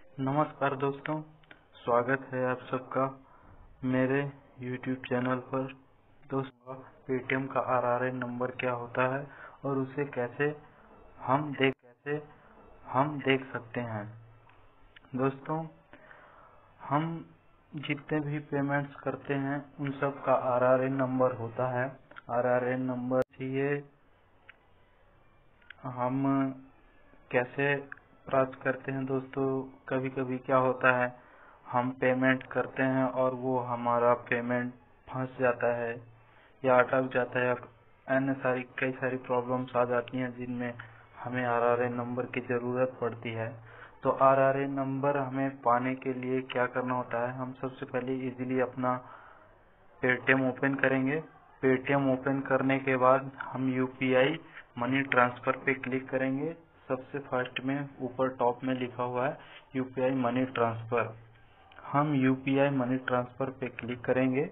नमस्कार दोस्तों, स्वागत है आप सबका मेरे YouTube चैनल पर। दोस्तों, पेटीएम का आरआरए नंबर क्या होता है और उसे कैसे हम देख सकते हैं। दोस्तों, हम जितने भी पेमेंट्स करते हैं उन सब का आरआरए नंबर होता है। आरआरए नंबर ये हम कैसे प्राप्त करते हैं। दोस्तों, कभी कभी क्या होता है, हम पेमेंट करते हैं और वो हमारा पेमेंट फंस जाता है या अटक जाता है। कई सारी प्रॉब्लम्स आ जाती हैं जिनमें हमें आरआरए नंबर की जरूरत पड़ती है। तो आरआरए नंबर हमें पाने के लिए क्या करना होता है, हम सबसे पहले इजीली अपना पेटीएम ओपन करेंगे। पेटीएम ओपन करने के बाद हम यूपीआई मनी ट्रांसफर पे क्लिक करेंगे। सबसे फर्स्ट में ऊपर टॉप में लिखा हुआ है यूपीआई मनी ट्रांसफर। हम यूपीआई मनी ट्रांसफर पे क्लिक करेंगे।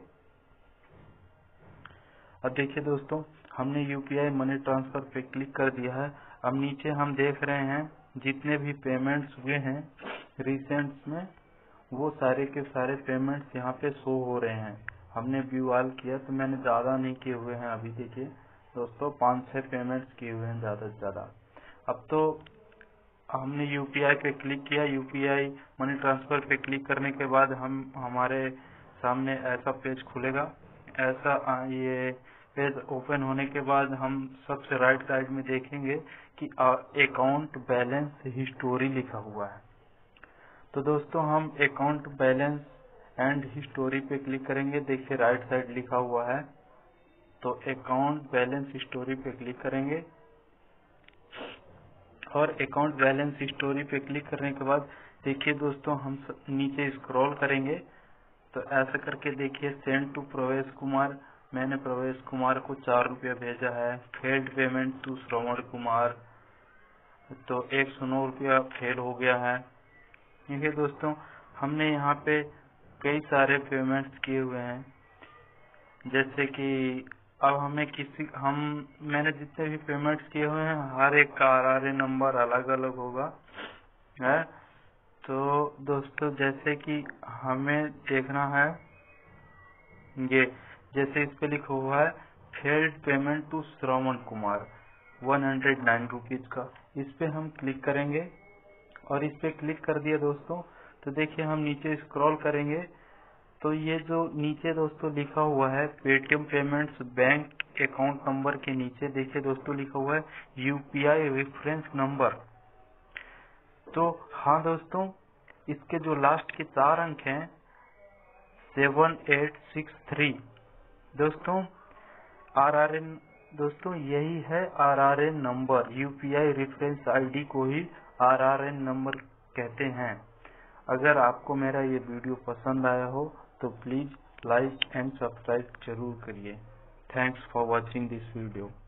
अब देखिए दोस्तों, हमने यूपीआई मनी ट्रांसफर पे क्लिक कर दिया है। अब नीचे हम देख रहे हैं जितने भी पेमेंट्स हुए हैं रिसेंट में, वो सारे के सारे पेमेंट्स यहाँ पे शो हो रहे हैं। हमने व्यू ऑल किया तो मैंने ज्यादा नहीं किए हुए हैं। अभी देखिए दोस्तों, 5-6 पेमेंट्स किए हुए हैं ज्यादा से ज्यादा। अब तो हमने यूपीआई पे क्लिक किया। यूपीआई मनी ट्रांसफर पे क्लिक करने के बाद हमारे सामने ऐसा पेज खुलेगा। ये पेज ओपन होने के बाद हम सबसे राइट साइड में देखेंगे कि अकाउंट बैलेंस हिस्टोरी लिखा हुआ है। तो दोस्तों, हम अकाउंट बैलेंस एंड हिस्टोरी पे क्लिक करेंगे। देखिए राइट साइड लिखा हुआ है, तो अकाउंट बैलेंस हिस्टोरी पे क्लिक करेंगे और अकाउंट बैलेंस हिस्टोरी पे क्लिक करने के बाद देखिए दोस्तों, हम नीचे स्क्रॉल करेंगे तो ऐसा करके देखिए सेंड टू प्रवेश कुमार। मैंने प्रवेश कुमार को 4 रुपया भेजा है। Failed payment to Shravan Kumar, तो 109 रुपया फेल हो गया है। देखिए दोस्तों, हमने यहाँ पे कई सारे पेमेंट्स किए हुए हैं। जैसे कि अब मैंने जितने भी पेमेंट्स किए हुए हैं हर एक का आरआरए नंबर अलग अलग होगा है। तो दोस्तों, जैसे कि हमें देखना है, ये जैसे इस पे लिखा हुआ है failed payment to Shravan Kumar 109 rupees का, इस पे हम क्लिक करेंगे। और इस पे क्लिक कर दिया दोस्तों, तो देखिए हम नीचे स्क्रॉल करेंगे तो ये जो नीचे दोस्तों लिखा हुआ है Paytm payments bank account number के नीचे देखिए दोस्तों लिखा हुआ है यूपीआई रेफरेंस नंबर। तो हाँ दोस्तों, इसके जो लास्ट के 4 अंक हैं 7863 दोस्तों, आरआरए दोस्तों यही है RRA number. UPI reference ID को ही आरआरए नंबर कहते हैं। अगर आपको मेरा ये वीडियो पसंद आया हो तो प्लीज लाइक एंड सब्सक्राइब जरूर करिए। Thanks for watching this video.